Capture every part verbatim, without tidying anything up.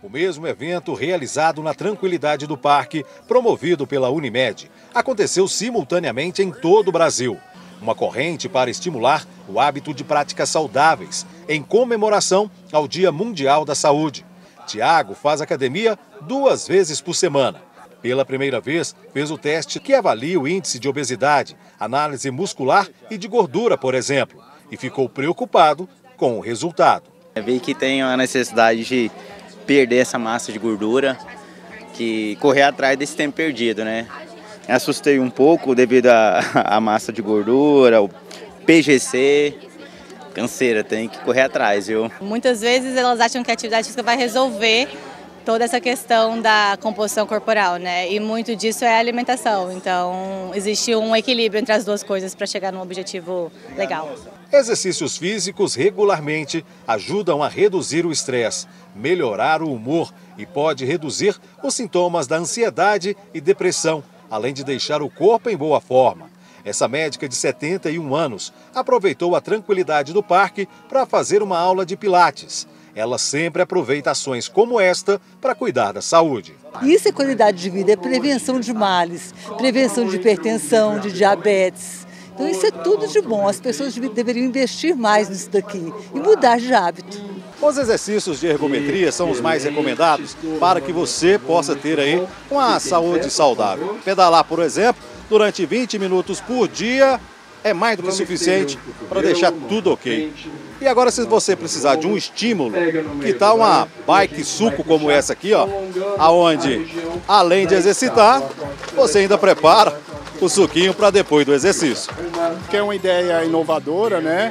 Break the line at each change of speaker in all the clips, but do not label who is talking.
O mesmo evento, realizado na tranquilidade do parque, promovido pela Unimed, aconteceu simultaneamente em todo o Brasil. Uma corrente para estimular o hábito de práticas saudáveis, em comemoração ao Dia Mundial da Saúde. Tiago faz academia duas vezes por semana. Pela primeira vez, fez o teste que avalia o índice de obesidade, análise muscular e de gordura, por exemplo, e ficou preocupado com o resultado.
Eu vi que tem a necessidade de perder essa massa de gordura, que correr atrás desse tempo perdido, né? Me assustei um pouco devido à massa de gordura, o P G C, canseira, tem que correr atrás, viu?
Muitas vezes elas acham que a atividade física vai resolver toda essa questão da composição corporal, né? E muito disso é a alimentação, então existe um equilíbrio entre as duas coisas para chegar num objetivo legal.
Exercícios físicos regularmente ajudam a reduzir o estresse, melhorar o humor e pode reduzir os sintomas da ansiedade e depressão, além de deixar o corpo em boa forma. Essa médica de setenta e um anos aproveitou a tranquilidade do parque para fazer uma aula de pilates. Ela sempre aproveita ações como esta para cuidar da saúde.
Isso é qualidade de vida, é prevenção de males, prevenção de hipertensão, de diabetes. Então isso é tudo de bom, as pessoas deveriam investir mais nisso daqui e mudar de hábito.
Os exercícios de ergometria são os mais recomendados para que você possa ter aí uma saúde saudável. Pedalar, por exemplo, durante vinte minutos por dia é mais do que suficiente para deixar tudo ok. E agora, se você precisar de um estímulo, que tal uma bike suco como essa aqui, ó, aonde, além de exercitar, você ainda prepara o suquinho para depois do exercício.
Que é uma ideia inovadora, né?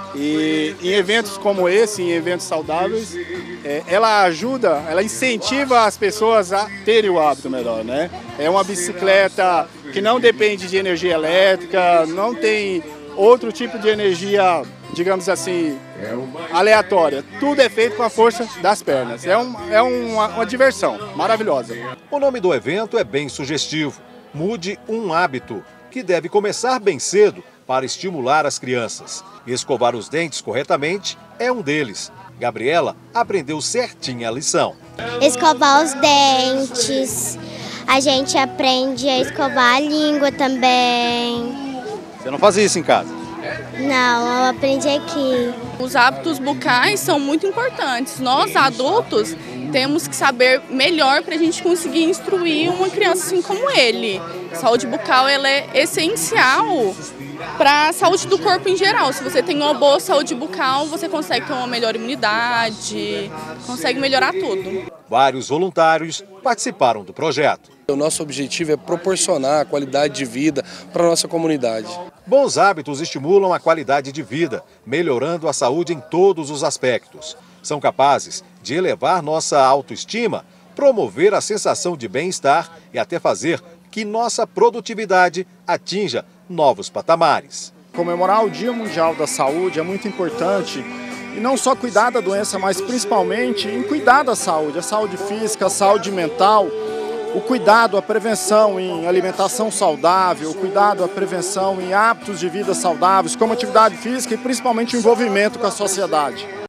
E em eventos como esse, em eventos saudáveis, é, ela ajuda, ela incentiva as pessoas a terem o hábito melhor, né? É uma bicicleta que não depende de energia elétrica, não tem outro tipo de energia, digamos assim, aleatória. Tudo é feito com a força das pernas. É, um, é uma, uma diversão maravilhosa.
O nome do evento é bem sugestivo. Mude um hábito, que deve começar bem cedo para estimular as crianças. Escovar os dentes corretamente é um deles. Gabriela aprendeu certinha a lição.
Escovar os dentes, a gente aprende a escovar a língua também.
Você não fazia isso em casa?
Não, eu aprendi aqui.
Os hábitos bucais são muito importantes. Nós, adultos, temos que saber melhor para a gente conseguir instruir uma criança assim como ele. A saúde bucal ela é essencial para a saúde do corpo em geral. Se você tem uma boa saúde bucal, você consegue ter uma melhor imunidade, consegue melhorar tudo.
Vários voluntários participaram do projeto.
O nosso objetivo é proporcionar qualidade de vida para a nossa comunidade.
Bons hábitos estimulam a qualidade de vida, melhorando a saúde em todos os aspectos. São capazes de elevar nossa autoestima, promover a sensação de bem-estar e até fazer que nossa produtividade atinja novos patamares.
Comemorar o Dia Mundial da Saúde é muito importante. E não só cuidar da doença, mas principalmente em cuidar da saúde, a saúde física, a saúde mental, o cuidado, a prevenção em alimentação saudável, o cuidado, a prevenção em hábitos de vida saudáveis, como atividade física e principalmente o envolvimento com a sociedade.